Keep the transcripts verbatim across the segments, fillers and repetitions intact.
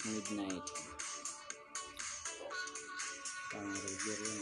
Midnight. Parang regular yun.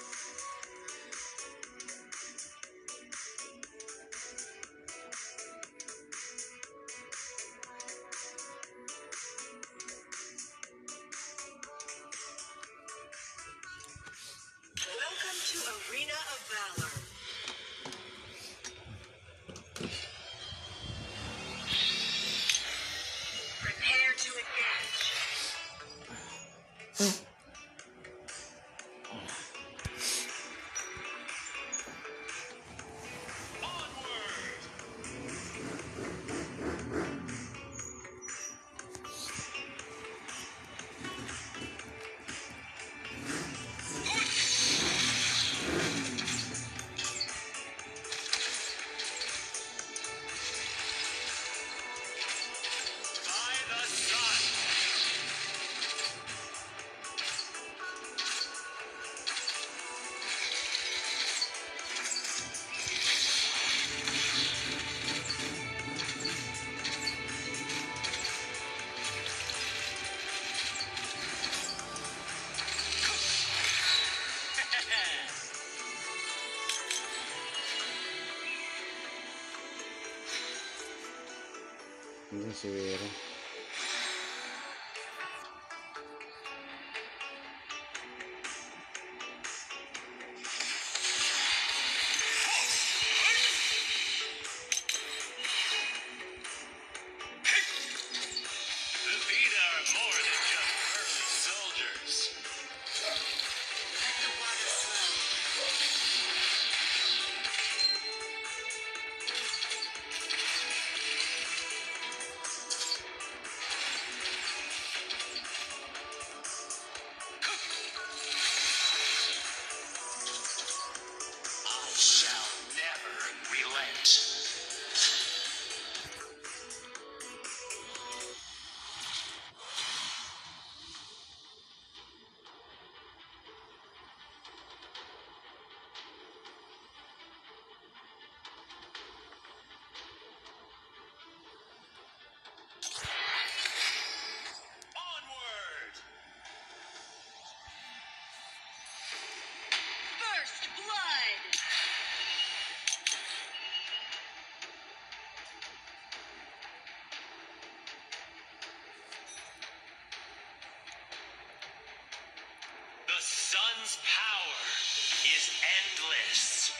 Welcome to Arena of Valor. Prepare to engage. Ini si Wira. The sun's power is endless.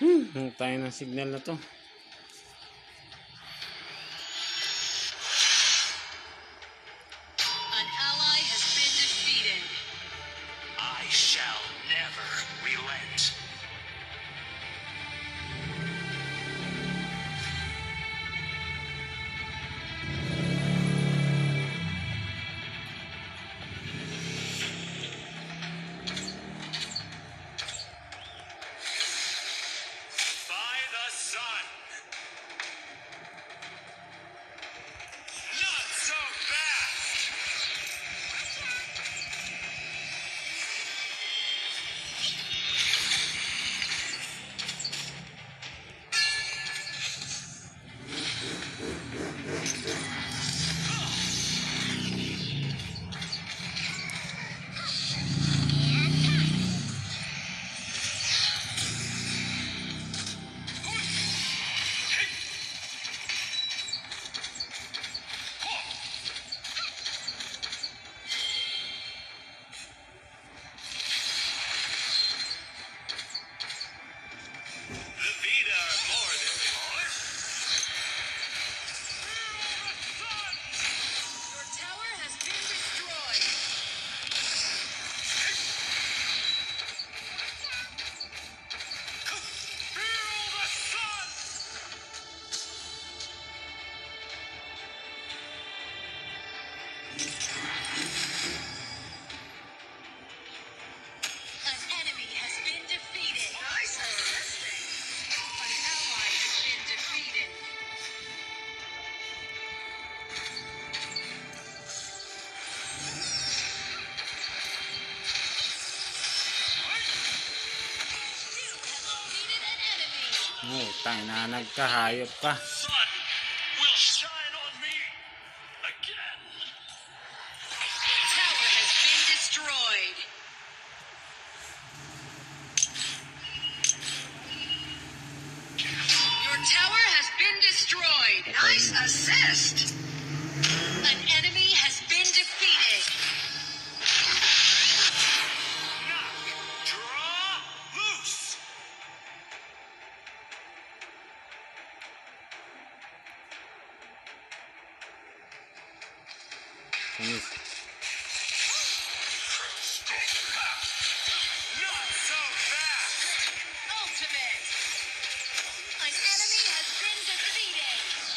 Hmm, tayo ng signal na to. An ally has been defeated. I shall never relent. By the sun. Not so fast. The Vita are more than polished. Your tower has been destroyed. Feel the sun! An enemy has been defeated. Nice assisting. An ally has been defeated. You have defeated an enemy. Oh, tayo na nagkahayop ka. Sun will shine on me again. The tower has been destroyed. Your tower has been destroyed. Nice assist. An enemy has been defeated. Knock, draw, loose. Anis. Not so fast. Ultimate. An enemy has been defeated.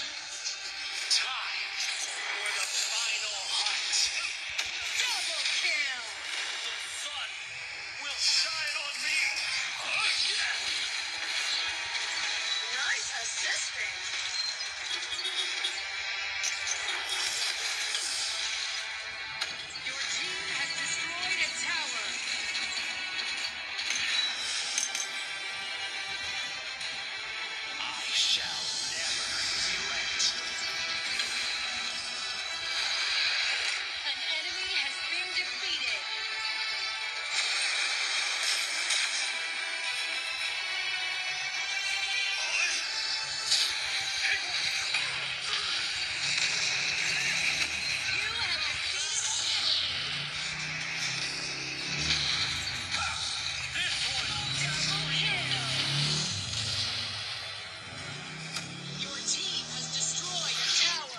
Time for the final hunt. Double kill. The sun will shine on me again. Nice assisting. Your team has destroyed a tower. I shall never relent. An enemy has been defeated. You have defeated an enemy. This one double kill. Your team has destroyed a tower.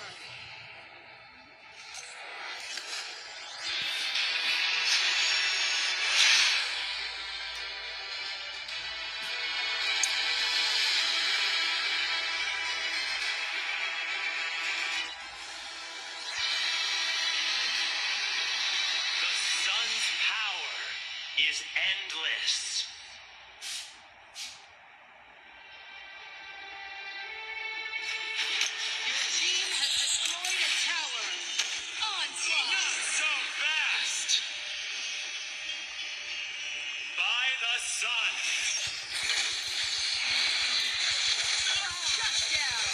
The sun's power is endless. Your team has destroyed a tower. Onslaught. Not so fast. By the sun. Shut down.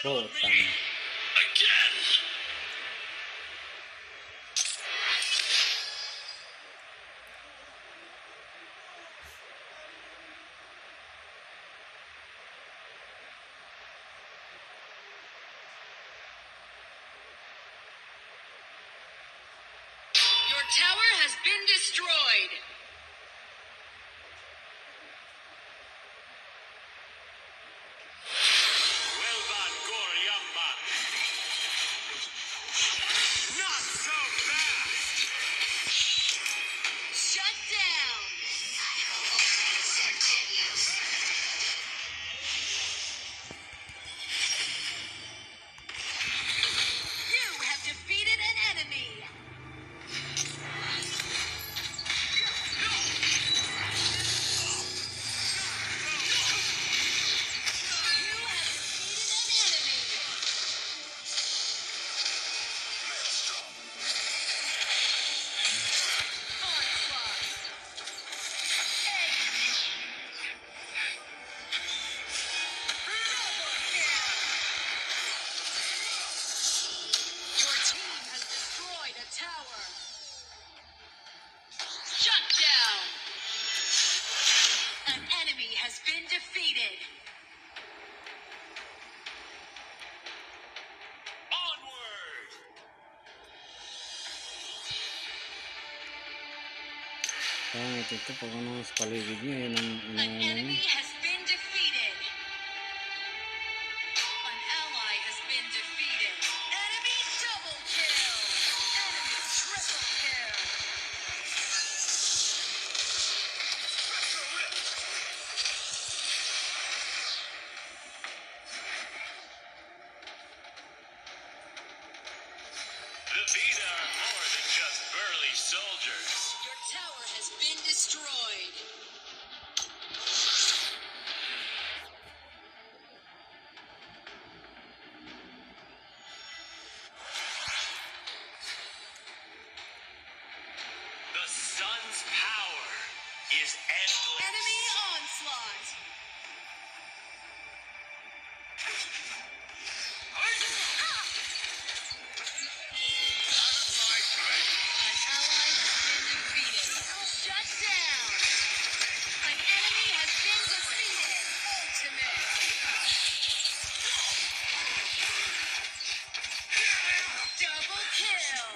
Putang. Again. Your tower has been destroyed. Well done, Goryamba. Not so fast. Shut down. You have defeated an enemy. You have defeated an enemy. Onslaught. Double kill. Your team has destroyed a tower. Shut down. An enemy has been defeated. Onward. Pangit ito pag ano sa paligid niya. Yun ang An inaano enemy niya. has been defeated. An ally has been defeated. Enemy double kill. Enemy triple kill. The Vita are more than just burly soldiers. Your tower has been destroyed. The sun's power is endless. Enemy onslaught. An ally has been defeated. Shut down. An enemy has been defeated. Ultimate. Double kill.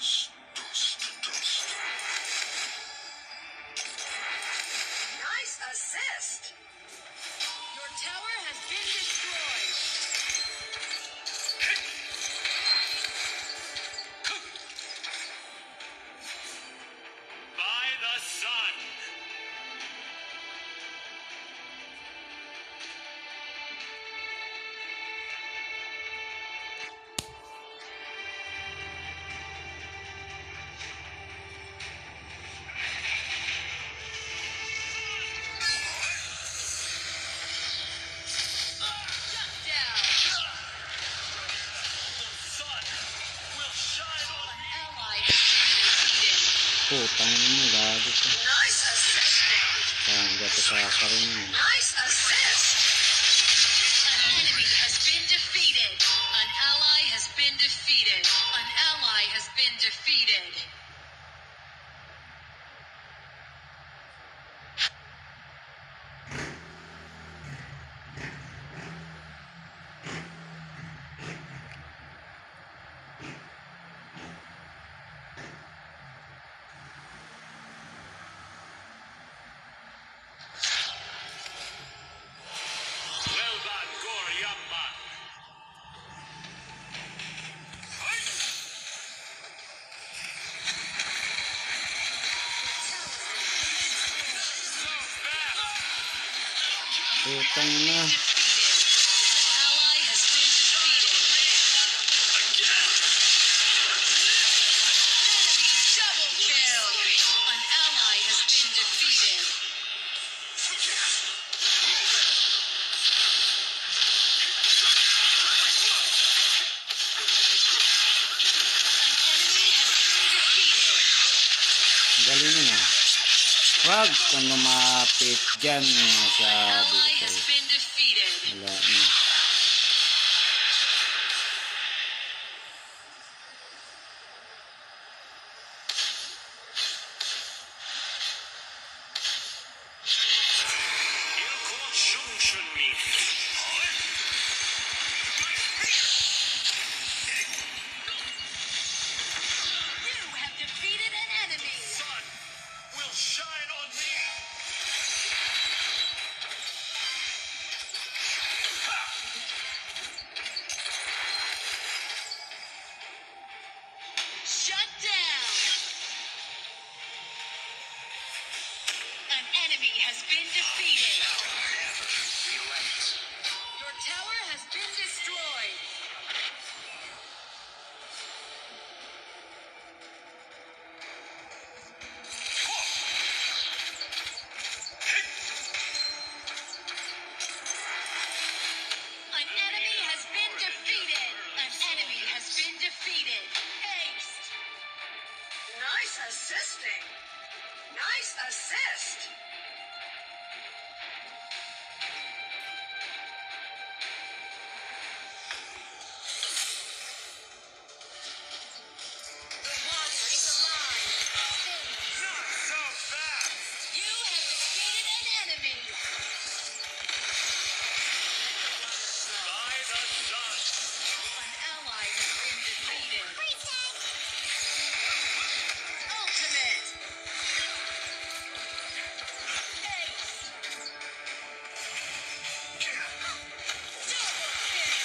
Nice assist. Your tower has been destroyed. By the sun. Shut down. The sun will shine on An me. ally has been defeated. Putang mo. Gago to. Nice assist. Parang gato sa ka rin yun. Nice assist. An enemy has been defeated. An ally has been defeated. An ally has been defeated. Well done, Goryamba. So fast. Putang na. Defeated. An ally has been defeated. Again. Enemy double kill. An ally has been defeated. An enemy has been defeated. Galing yun ah. Wag kang lumapit dyan. An Sabi ally ko has sa'yo. been defeated. Wala na. Question me. You have defeated an enemy. The sun will shine on me. Shut down. An enemy has been defeated. Your tower has been destroyed. An enemy has been defeated. An enemy has been defeated. Ace. Nice assisting. Nice assist. The monster is alive. Not so fast. You have defeated an enemy. By the sun. An ally has been defeated. Ultimate. Ace. Double kill.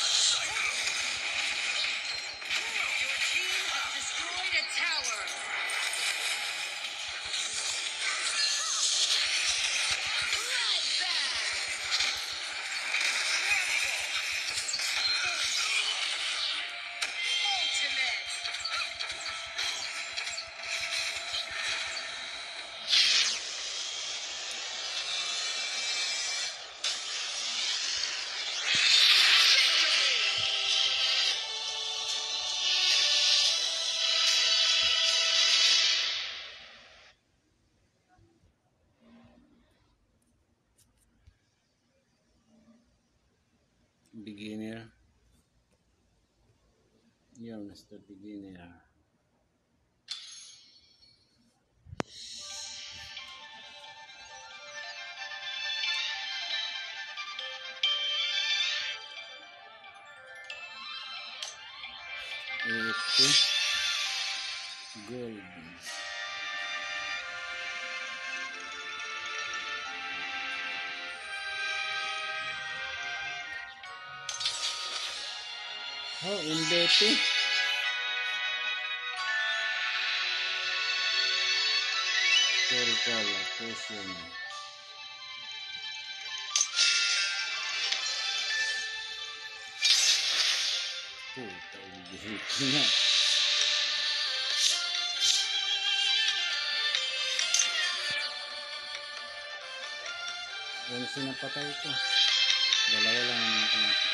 Your team has destroyed a tower. Bloodbath. Ultimate. Beginner. Yun, Mister Beginner. Ito. Gold. Oh, Mbete. Historical location. Puta, ibigit na. Yan sinapatay ko. Dalawa lang ang naman.